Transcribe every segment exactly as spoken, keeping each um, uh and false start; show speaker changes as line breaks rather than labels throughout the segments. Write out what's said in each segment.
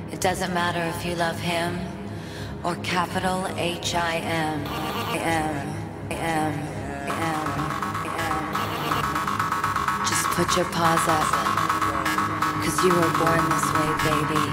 It doesn't matter if you love him or capital H I M. M, M, M, M. Just put your paws up, 'cause you were born this way, baby.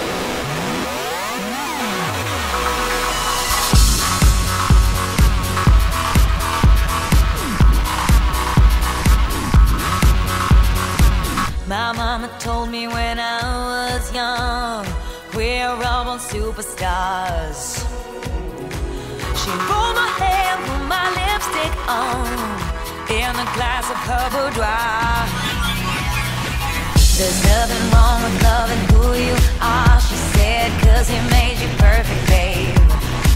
My mama told me when I was young, we're all born superstars. She rolled my hair, put my lipstick on, in a glass of her boudoir. There's nothing wrong with loving who you are, she said, 'cause he made you perfect, babe.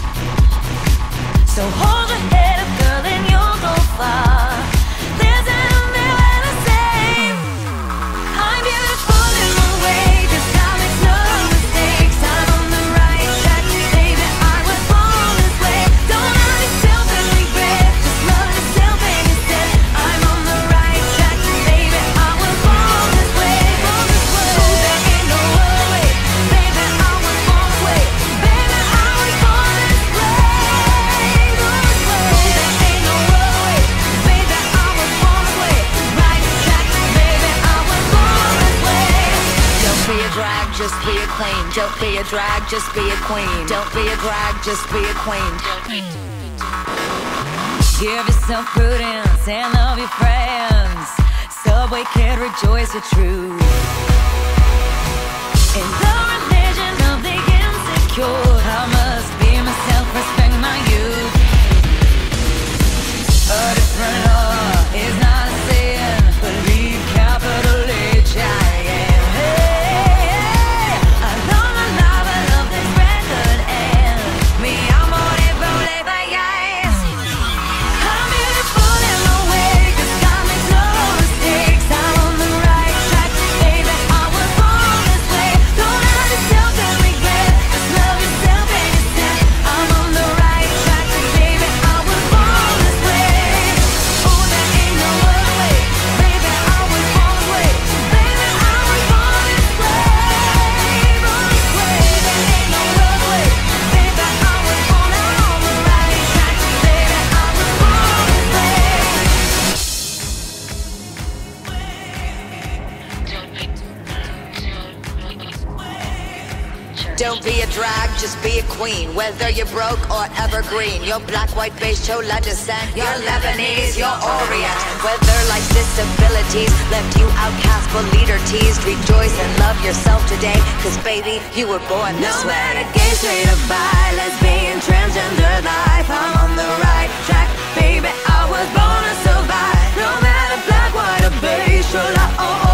So hold your head up, girl, and you'll go far. Listen to me when I say I'm beautiful in my way, 'cause I make no mistakes. I'm on the right track, baby, I was born this way. Don't hurt yourself and regret, just love yourself and instead. I'm on the right track, baby, I was born this way, born this way. Oh, there ain't no other way, baby, I was born this way. Baby, I was born this way, born this way. Oh, there ain't no other way, baby, I was born this way. Right track, baby, I was born this way. Don't be a drag, just be a queen. Don't be a drag, just be a queen. Don't be a drag, just be a queen. Give yourself prudence and love your friends. Subway kid, rejoice the truth. In the religion of the insecure, I must be myself, respect my youth. A different law is not a sin, believe capital H I M. Hey, I love my life, I love this record, and me amor de problemas. I'm beautiful in my way, 'cause God makes no mistakes. I'm on the right track, baby, I was born this way. Don't hurt yourself and regret, just love yourself and instead. I'm on the right track, baby, I was born this way. Oh, there ain't no other way, baby, I was born this way. Baby, I was born this way, born this way. There ain't no other way, baby, I was born. I'm on the right track, baby, I was born this way.
Don't be a drag, just be a queen. Whether you're broke or evergreen, you're black, white, beige, chola descent, you're Lebanese, you're Orient. Whether life's disabilities left you outcast but leader teased, rejoice and love yourself today, 'cause baby, you were born this
No
way.
matter gay, straight or bi, lesbian, transgender life, I'm on the right track, baby, I was born to survive. No matter black, white or beige, chola or